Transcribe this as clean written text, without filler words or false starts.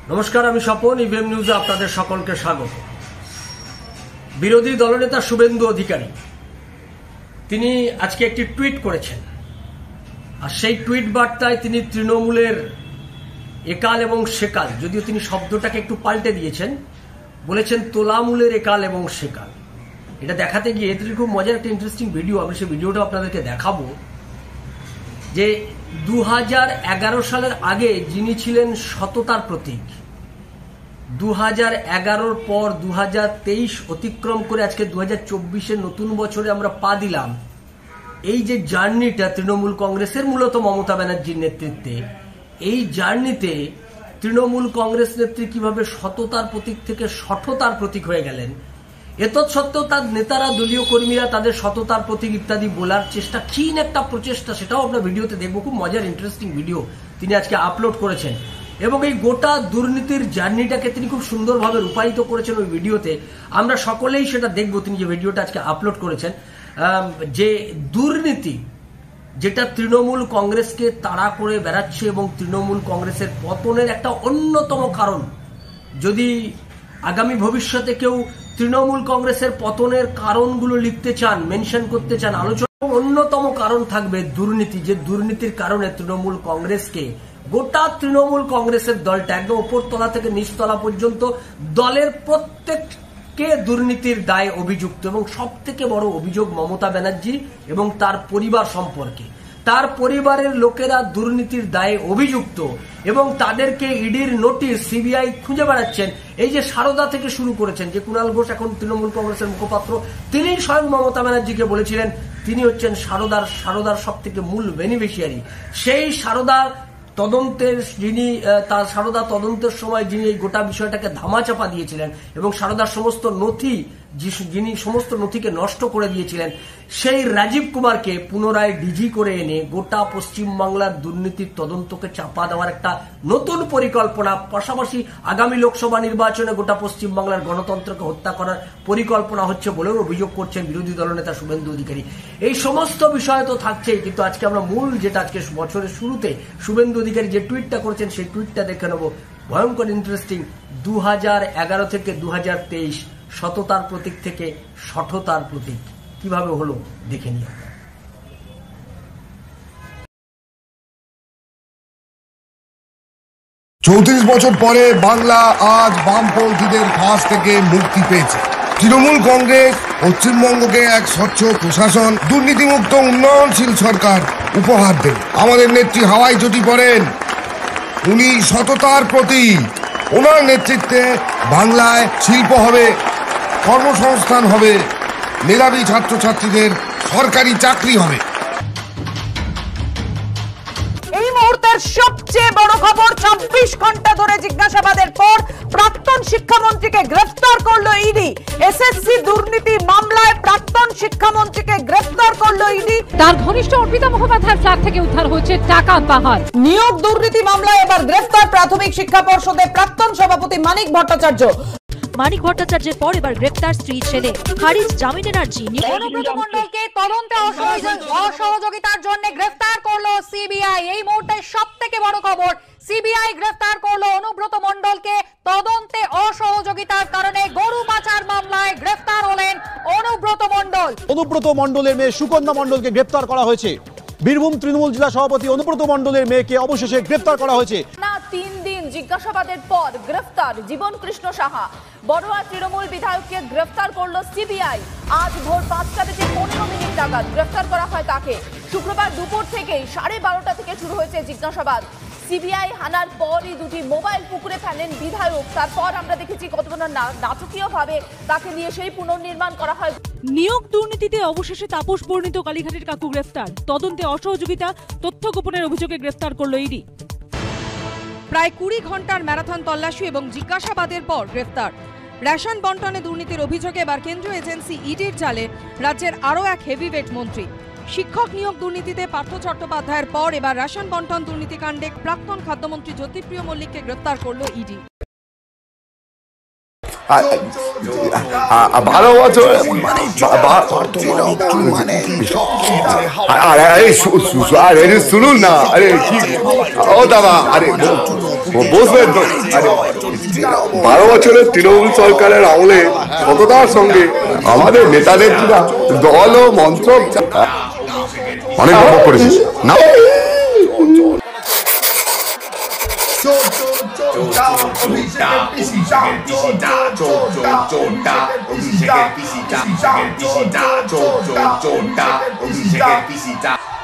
নমস্কার, আমি স্বপন। ইভিএম নিউজে আপনাদের সকলকে স্বাগত। বিরোধী দলনেতা শুভেন্দু অধিকারী তিনি আজকে একটি টুইট করেছেন, আর সেই টুইট বার্তায় তিনি তৃণমূলের একাল এবং সেকাল, যদিও তিনি শব্দটাকে একটু পাল্টে দিয়েছেন, বলেছেন তোলামূলের একাল এবং সেকাল। এটা দেখাতে গিয়ে তিনি খুব মজার একটা ইন্টারেস্টিং ভিডিও, আমি সেই ভিডিওটা আপনাদেরকে দেখাবো। যে 2011 সালের আগে যিনি ছিলেন সততার প্রতীক, 2011 পর 2023 অতিক্রম করে আজকে 2024-এর নতুন বছরে আমরা পা দিলাম। এই যে জার্নিটা তৃণমূল কংগ্রেসের, মূলত মমতা ব্যানার্জির নেতৃত্বে, এই জার্নিতে তৃণমূল কংগ্রেস নেত্রী কিভাবে সততার প্রতীক থেকে সঠতার প্রতীক হয়ে গেলেন, এতৎসত্ত্বেও তার নেতারা, দলীয় কর্মীরা তাদের সততার প্রতীক ইত্যাদি বলার চেষ্টা, ক্ষীণ একটা প্রচেষ্টা, সেটাও আমরা ভিডিওতে দেখবো। খুব মজার ইন্টারেস্টিং ভিডিও তিনি আজকে আপলোড করেছেন, এবং এই গোটা দুর্নীতির জার্নিটাকে তিনি খুব সুন্দরভাবে রূপায়িত করেছেন ওই ভিডিওতে। আমরা সকলেই সেটা দেখবো। তিনি যে ভিডিওটা আজকে আপলোড করেছেন, যে দুর্নীতি যেটা তৃণমূল কংগ্রেসকে তাড়া করে বেড়াচ্ছে এবং তৃণমূল কংগ্রেসের পতনের একটা অন্যতম কারণ, যদি আগামী ভবিষ্যতে কেউ তৃণমূল কংগ্রেসের পতনের কারণগুলো লিখতে চান, মেনশন করতে চান, আলোচনা, অন্যতম কারণ থাকবে দুর্নীতি। যে দুর্নীতির কারণে তৃণমূল কংগ্রেসকে, গোটা তৃণমূল কংগ্রেসের দলটা একদম উপরতলা থেকে নিচতলা পর্যন্ত দলের প্রত্যেককে দুর্নীতির দায়ে অভিযুক্ত, এবং সব থেকে বড় অভিযোগ মমতা ব্যানার্জি এবং তার পরিবার সম্পর্কে। তার পরিবারের লোকেরা দুর্নীতির দায়ে অভিযুক্ত এবং তাদেরকে ইডির নোটিশ, সিবিআই খুঁজে বেড়াচ্ছেন। এই যে সারদা থেকে শুরু করেছেন, যে কুণাল ঘোষ এখন তৃণমূল কংগ্রেসের মুখপাত্র, তিনি স্বয়ং মমতা ব্যানার্জিকে বলেছিলেন তিনি হচ্ছেন সারদার সব থেকে মূল বেনিফিশিয়ারি। সেই সারদার তদন্তের সারদা তদন্তের সময় যিনি এই গোটা বিষয়টাকে ধামাচাপা দিয়েছিলেন এবং সারদার সমস্ত নথি, যিনি সমস্ত নথিকে নষ্ট করে দিয়েছিলেন, সেই রাজীব কুমারকে পুনরায় ডিজি করে এনে গোটা পশ্চিমবাংলার দুর্নীতির তদন্তকে চাপা দেওয়ার একটা নতুন পরিকল্পনা, পাশাপাশি আগামী লোকসভা নির্বাচনে গোটা পশ্চিমবাংলার গণতন্ত্রকে হত্যা করার পরিকল্পনা হচ্ছে বলেও অভিযোগ করছেন বিরোধী দলনেতা শুভেন্দু অধিকারী। এই সমস্ত বিষয় তো থাকছেই, কিন্তু আজকে আমরা মূল যেটা, আজকে বছরের শুরুতে শুভেন্দু অধিকারী যে টুইটটা করেছেন সেই টুইটটা দেখে নেব। ভয়ঙ্কর ইন্টারেস্টিং। 2011 থেকে 2023 সততার প্রতীক থেকে সঠতার প্রতীক কিভাবে হলো দেখে নিয়ে। 34 বছর পরে বাংলা আজ বামপন্থীদের ফাঁস থেকে মুক্তি পেয়েছে। তৃণমূল কংগ্রেস পশ্চিমবঙ্গকে এক স্বচ্ছ প্রশাসন, দুর্নীতিমুক্ত উন্নয়নশীল সরকার উপহার দেবে। আমাদের নেত্রী হাওয়ায় চটি পড়েন, উনি সততার প্রতীক। ওনার নেতৃত্বে বাংলায় শিল্প হবে, কর্মসংস্থান হবে, মেধাবী ছাত্রছাত্রীদের সরকারি চাকরি হবে। এই মুহূর্তের সবচেয়ে বড় খবর, 24 ঘন্টা ধরে জিজ্ঞাসাবাদের পর প্রাক্তন শিক্ষামন্ত্রীকে গ্রেফতার করলো ইডি। এসএসসি দুর্নীতি মামলায় প্রাক্তন শিক্ষামন্ত্রীকে গ্রেফতার করলো ইডি। তার ঘনিষ্ঠ অর্পিতা মুখোপাধ্যায়ের ফ্ল্যাট থেকে উদ্ধার হয়েছে টাকা পাহাড়। নিয়োগ দুর্নীতি মামলায় এবার গ্রেফতার প্রাথমিক শিক্ষা পর্ষদের প্রাক্তন সভাপতি মানিক ভট্টাচার্য। মানিক ভট্টাচার্যের পর এবার গ্রেফতার স্ত্রী ছেলে, খারিজ জামিনের আর্জি। অনুব্রত মণ্ডলকে তদন্তে অসহযোগিতার জন্য গ্রেফতার করলো সিবিআই। এই মুহূর্তে সবথেকে বড় খবর, সিবিআই গ্রেফতার করলো অনুব্রত মণ্ডলকে তদন্তে অসহযোগিতার কারণে গরু পাচার মামলায় গ্রেফতার হলেন অনুব্রত মণ্ডল। অনুব্রত মণ্ডলের মেয়ে সুকন্যা মণ্ডলকে গ্রেফতার করা হয়েছে। বীরভূম তৃণমূল জেলা সভাপতি অনুব্রত মণ্ডলের মেয়েকে অবশেষে গ্রেফতার করা হয়েছে। না 3 দিন জিজ্ঞাসাবাদের পর গ্রেফতার জীবন কৃষ্ণ সাহা। বড়ুয়া তৃণমূল বিধায়ককে গ্রেফতার করলো সিবিআই। আজ ভোর 5:15 নাগাদ গ্রেফতার করা হয় তাকে। শুক্রবার দুপুর থেকেই 12:30 থেকে শুরু হয়েছে জিজ্ঞাসাবাদ। সিবিআই হানার পরই দুটি মোবাইল পুকুরে ফেলেন বিধায়ক। তারপর আমরা দেখেছি কতটা নাটকীয়ভাবে তাকে নিয়ে সেই পুনর্নির্মাণ করা হয়। নিয়োগ দুর্নীতিতে অবশেষে তাপস বর্ণিত কালীঘাটের কাকু গ্রেফতার। তদন্তে অসহযোগিতা, তথ্য গোপনের অভিযোগে গ্রেফতার করলো ইডি। প্রায় 20 ঘন্টার ম্যারাথন তল্লাশি এবং জিজ্ঞাসাবাদের পর গ্রেফতার। রেশন বন্টনে দুর্নীতির অভিযোগে এবার কেন্দ্রীয় এজেন্সি ইডির জালে রাজ্যের আরও এক হেভিওয়েট মন্ত্রী। শিক্ষক নিয়োগ দুর্নীতিতে পার্থ চট্টোপাধ্যায়ের পর এবার রেশন বন্টন দুর্নীতিকাণ্ডে প্রাক্তন খাদ্যমন্ত্রী জ্যোতিপ্রিয় মল্লিককে গ্রেফতার করল ইডি। 12 বছর আরে শুনুন না, আরে কি ও দাদা, আরে বসবেন তো। আরে 12 বছরের তৃণমূল সরকারের আমলে সততার সঙ্গে আমাদের নেতাদের দল ও মন্ত্র অনেক গল্প করেছিস না। অভিষেকের পিসিটা